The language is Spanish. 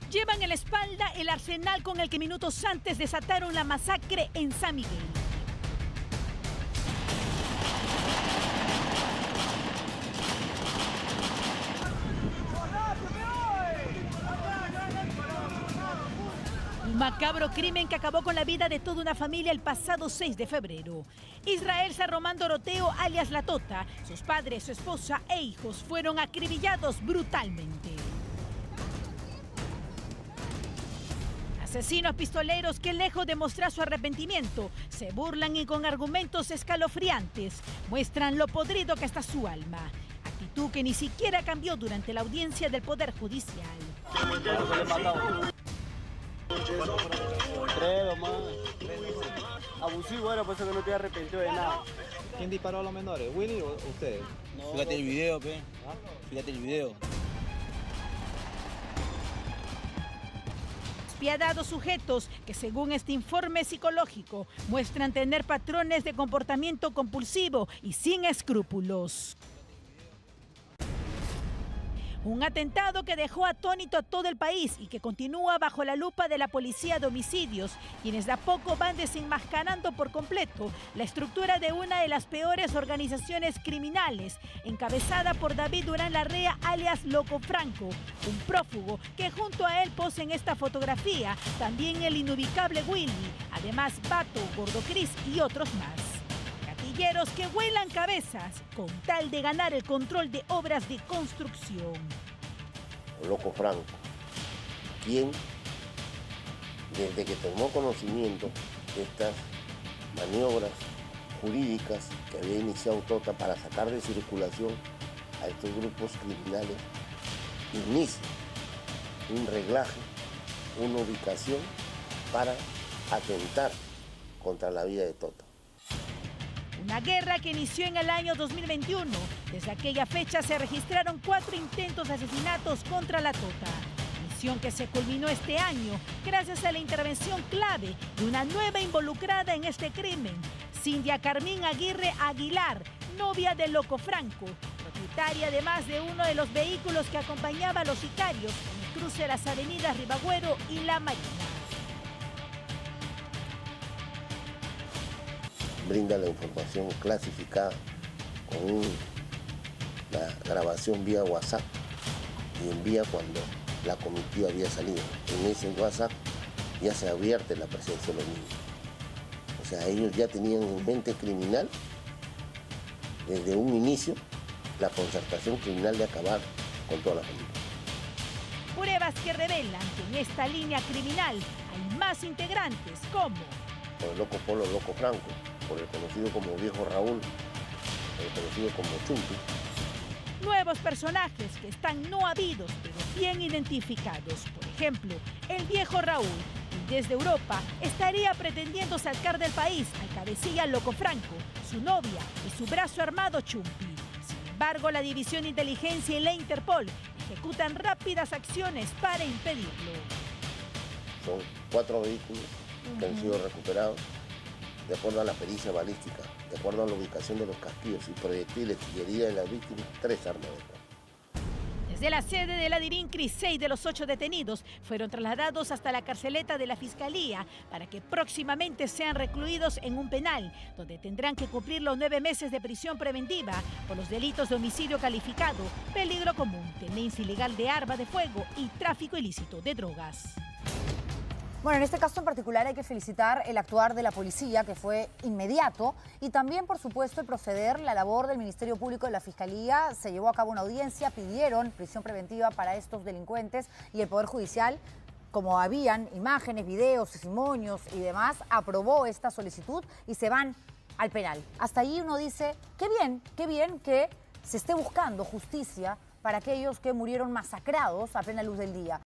Llevan en la espalda el arsenal con el que minutos antes desataron la masacre en San Miguel. Un macabro crimen que acabó con la vida de toda una familia el pasado 6 de febrero. Israel Sarromán Doroteo, alias La Tota, sus padres, su esposa e hijos fueron acribillados brutalmente. Asesinos pistoleros que, lejos de mostrar su arrepentimiento, se burlan y con argumentos escalofriantes muestran lo podrido que está su alma. Actitud que ni siquiera cambió durante la audiencia del Poder Judicial. Tres más. Abusivo era, por eso que no te arrepentido de nada. ¿Quién disparó a los menores? ¿Willy o ustedes? No, fíjate el video, pe. ¿Ah? Fíjate el video. Despiadados sujetos que, según este informe psicológico, muestran tener patrones de comportamiento compulsivo y sin escrúpulos. Un atentado que dejó atónito a todo el país y que continúa bajo la lupa de la Policía de Homicidios, quienes de a poco van desenmascarando por completo la estructura de una de las peores organizaciones criminales, encabezada por David Durán Larrea, alias Loco Franco, un prófugo que junto a él posa en esta fotografía también el inubicable Willy, además Bato, Gordo Cris y otros más. Gatilleros que vuelan cabezas con tal de ganar el control de obras de construcción. Loco Franco, quien desde que tomó conocimiento de estas maniobras jurídicas que había iniciado Tota para sacar de circulación a estos grupos criminales, inicia un reglaje, una ubicación para atentar contra la vida de Tota. Una guerra que inició en el año 2021. Desde aquella fecha se registraron 4 intentos de asesinatos contra La Tota. Misión que se culminó este año gracias a la intervención clave de una nueva involucrada en este crimen, Cindia Carmín Aguirre Aguilar, novia de Loco Franco, propietaria además de uno de los vehículos que acompañaba a los sicarios en el cruce de las avenidas Ribagüero y La Marina. Brinda la información clasificada con una grabación vía WhatsApp y envía cuando la comitiva había salido. En ese WhatsApp ya se advierte la presencia de los niños. O sea, ellos ya tenían en mente criminal desde un inicio la concertación criminal de acabar con toda la familia. Pruebas que revelan que en esta línea criminal hay más integrantes como por el Loco Polo, Loco Franco, por el conocido como Viejo Raúl, por el conocido como Chumpi. Nuevos personajes que están no habidos, pero bien identificados. Por ejemplo, el Viejo Raúl, y desde Europa estaría pretendiendo sacar del país al cabecilla Loco Franco, su novia y su brazo armado Chumpi. Sin embargo, la División de Inteligencia y la Interpol ejecutan rápidas acciones para impedirlo. Son 4 vehículos que han sido recuperados de acuerdo a la pericia balística, de acuerdo a la ubicación de los casquillos y proyectiles y heridas de las víctimas, 3 armas de fuego. Desde la sede de la Divincri, 6 de los 8 detenidos fueron trasladados hasta la carceleta de la Fiscalía para que próximamente sean recluidos en un penal, donde tendrán que cumplir los 9 meses de prisión preventiva por los delitos de homicidio calificado, peligro común, tenencia ilegal de arma de fuego y tráfico ilícito de drogas. Bueno, en este caso en particular hay que felicitar el actuar de la policía, que fue inmediato, y también, por supuesto, el proceder, la labor del Ministerio Público de la Fiscalía. Se llevó a cabo una audiencia, pidieron prisión preventiva para estos delincuentes y el Poder Judicial, como habían imágenes, videos, testimonios y demás, aprobó esta solicitud y se van al penal. Hasta ahí uno dice, qué bien que se esté buscando justicia para aquellos que murieron masacrados a plena luz del día.